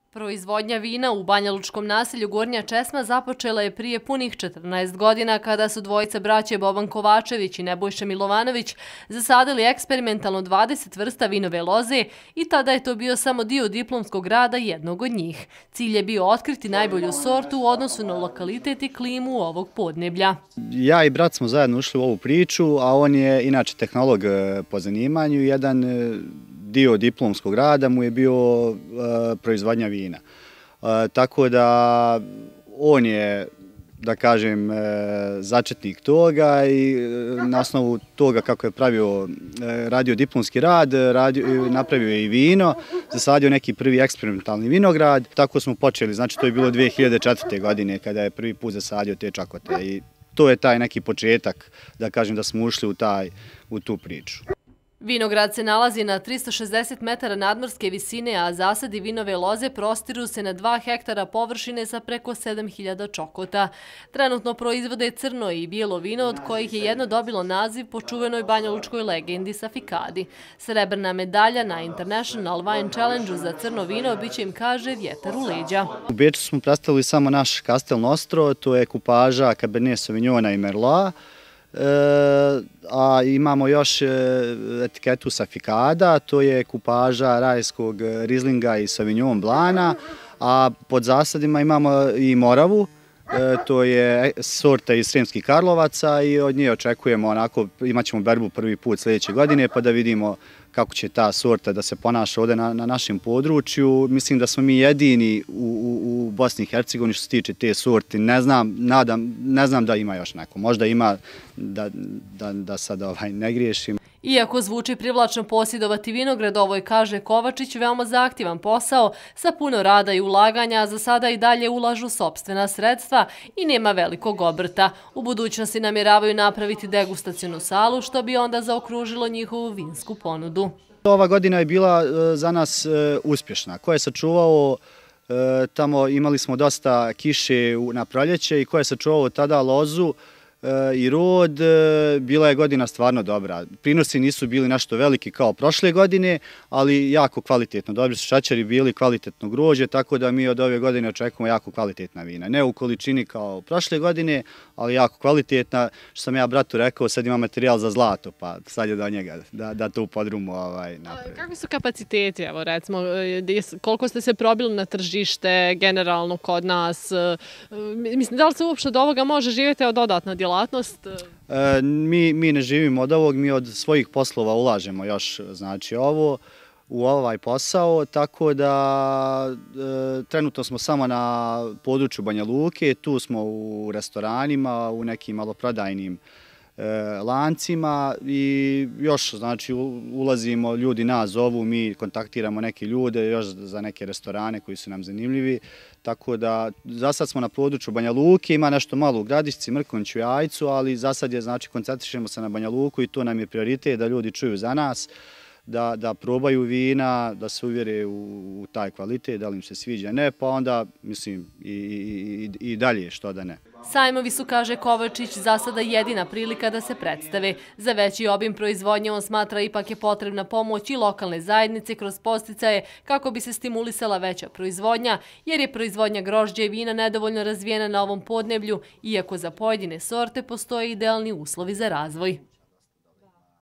Proizvodnja vina u banjalučkom naselju Gornja Česma započela je prije punih 14 godina kada su dvojica braće Boban Kovačević i Nebojša Milovanović zasadili eksperimentalno 20 vrsta vinove loze i tada je to bio samo dio diplomskog rada jednog od njih. Cilj je bio otkriti najbolju sortu u odnosu na lokalitet i klimu ovog podneblja. Ja i brat smo zajedno ušli u ovu priču, a on je inače tehnolog po zanimanju. Jedan dio diplomskog rada mu je bio proizvodnja vina. Tako da on je, da kažem, začetnik toga i na osnovu toga kako je radio diplomski rad, napravio je i vino, zasadio neki prvi eksperimentalni vinograd. Tako smo počeli, znači to je bilo 2004. godine kada je prvi put zasadio te čakote i to je taj neki početak, da kažem, da smo ušli u tu priču. Vinograd se nalazi na 360 metara nadmorske visine, a zasadi vinove loze prostiru se na 2 hektara površine sa preko 7000 čokota. Trenutno proizvode crno i bijelo vino, od kojih je jedno dobilo naziv po čuvenoj banjalučkoj legendi Safikadi. Srebrna medalja na International Wine Challenge-u za crno vino biće im, kaže, vjetar u leđa. U Beču smo predstavili samo naš Castel Nostro, to je kupaža Cabernet Sauvignona i Merlot. A imamo još etiketu Safikada, to je kupaža rajskog Rieslinga i Sauvignon Blana, a pod zasadima imamo i Moravu, to je sorta iz Sremskih Karlovaca i od nje očekujemo onako, imat ćemo berbu prvi put sljedeće godine pa da vidimo kako će ta sorta da se ponaša ovdje na našem području. Mislim da smo mi jedini u Bosni i Hercegovini što se tiče te sorte. Ne znam da ima još neko. Možda ima da sad ne griješim. Iako zvuči privlačno posjedovati vinograd, ovo je, kaže Kovačić, veoma zahtjevan posao sa puno rada i ulaganja, a za sada i dalje ulažu sopstvena sredstva i nema velikog obrta. U budućnosti namjeravaju napraviti degustacionu salu, što bi onda zaokružilo njihovu vinsku ponudu. Ova godina je bila za nas uspješna. Ko je sačuvao, tamo imali smo dosta kiše na proljeće i ko je sačuvao tada lozu i rod, bila je godina stvarno dobra. Prinosi nisu bili nešto veliki kao prošle godine, ali jako kvalitetno. Dobri su šećeri bili, kvalitetno grožđe, tako da mi od ove godine očekujemo jako kvalitetna vina. Ne u količini kao prošle godine, ali jako kvalitetna. Što sam ja bratu rekao, sad ima materijal za zlato, pa sad je do njega da to u podrumu napravi. Kakvi su kapaciteti, evo recimo, koliko ste se probili na tržište generalno kod nas? Mislim, da li se uopšte od ovoga može živjeti od dodatna djelatnost? Mi ne živimo od ovog, mi od svojih poslova ulažemo još znači u ovaj posao, tako da trenutno smo samo na području Banja Luke, tu smo u restoranima, u nekim maloprodajnim lancima i još znači ulazimo, ljudi nas zovu, mi kontaktiramo neke ljude još za neke restorane koji su nam zanimljivi, tako da za sad smo na području Banja Luke, ima nešto malo u Gradišci, Mrkonjiću i Ajcu, ali za sad je znači koncentrišemo se na Banja Luku i to nam je prioritet da ljudi čuju za nas, da probaju vina, da se uvjere u taj kvalitet, da li im se sviđa, ne, pa onda mislim i dalje što da ne. Sajmovi su, kaže Kovačić, za sada jedina prilika da se predstave. Za veći obim proizvodnje on smatra ipak je potrebna pomoć i lokalne zajednice kroz podsticaje kako bi se stimulisala veća proizvodnja, jer je proizvodnja grožđa i vina nedovoljno razvijena na ovom podneblju, iako za pojedine sorte postoje idealni uslovi za razvoj.